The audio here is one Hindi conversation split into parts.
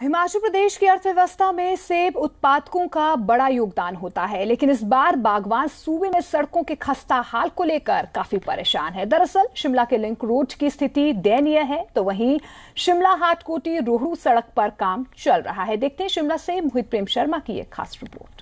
हिमाचल प्रदेश की अर्थव्यवस्था में सेब उत्पादकों का बड़ा योगदान होता है, लेकिन इस बार बागवान सूबे में सड़कों के खस्ता हाल को लेकर काफी परेशान है। दरअसल शिमला के लिंक रोड की स्थिति दयनीय है, तो वहीं शिमला हाटकोटी रोहड़ू सड़क पर काम चल रहा है। देखते हैं शिमला से मोहित प्रेम शर्मा की एक खास रिपोर्ट।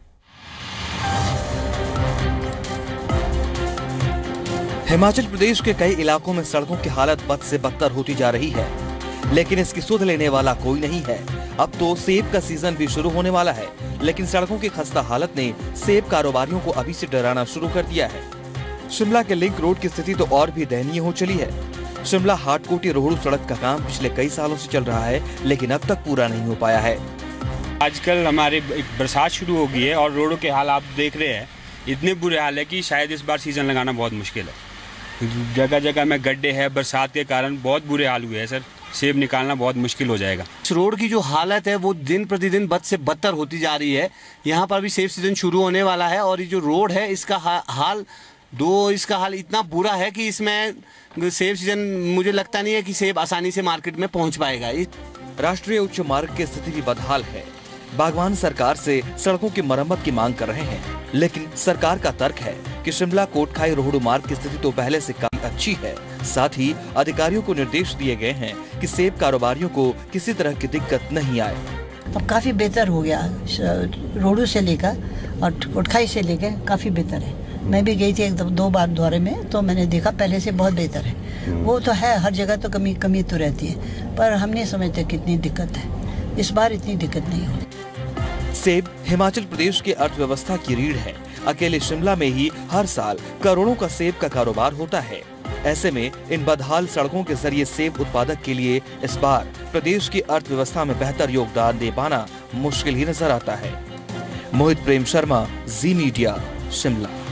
हिमाचल प्रदेश के कई इलाकों में सड़कों की हालत बद से बदतर होती जा रही है, लेकिन इसकी सुध लेने वाला कोई नहीं है। अब तो सेब का सीजन भी शुरू होने वाला है, लेकिन सड़कों की खस्ता हालत ने सेब कारोबारियों को अभी से डराना शुरू कर दिया है। शिमला के लिंक रोड की स्थिति तो और भी दयनीय हो चली है। शिमला हाटकोटी रोहड़ू सड़क का काम पिछले कई सालों से चल रहा है, लेकिन अब तक पूरा नहीं हो पाया है। आजकल हमारे बरसात शुरू हो गई है और रोडों के हाल आप देख रहे हैं, इतने बुरे हाल है कि शायद इस बार सीजन लगाना बहुत मुश्किल है। जगह जगह में गड्ढे हैं, बरसात के कारण बहुत बुरे हाल हुए हैं सर। सेब निकालना बहुत मुश्किल हो जाएगा। इस रोड की जो हालत है वो दिन प्रतिदिन बद से बदतर होती जा रही है। यहाँ पर भी सेब सीजन शुरू होने वाला है और ये जो रोड है इसका हाल इतना बुरा है कि इसमें सेब सीजन मुझे लगता नहीं है कि सेब आसानी से मार्केट में पहुँच पाएगा। राष्ट्रीय उच्च मार्ग की स्थिति भी बदहाल है। बागवान सरकार से सड़कों की मरम्मत की मांग कर रहे हैं, लेकिन सरकार का तर्क है कि शिमला कोटखाई रोहड़ू मार्ग की स्थिति तो पहले से काफी अच्छी है। साथ ही अधिकारियों को निर्देश दिए गए हैं कि सेब कारोबारियों को किसी तरह की दिक्कत नहीं आए। अब काफी बेहतर हो गया, रोहड़ू से लेकर और कोटखाई से लेकर काफी बेहतर है। मैं भी गई थी दो बार दौरे में, तो मैंने देखा पहले से बहुत बेहतर है। वो तो है, हर जगह तो कमी तो रहती है, पर हम नहीं समझते कितनी दिक्कत है। इस बार इतनी दिक्कत नहीं होगी। सेब हिमाचल प्रदेश की अर्थव्यवस्था की रीढ़ है। अकेले शिमला में ही हर साल करोड़ों का सेब का कारोबार होता है। ऐसे में इन बदहाल सड़कों के जरिए सेब उत्पादक के लिए इस बार प्रदेश की अर्थव्यवस्था में बेहतर योगदान दे पाना मुश्किल ही नजर आता है। Mohit Prem Sharma, Zee media, Shimla.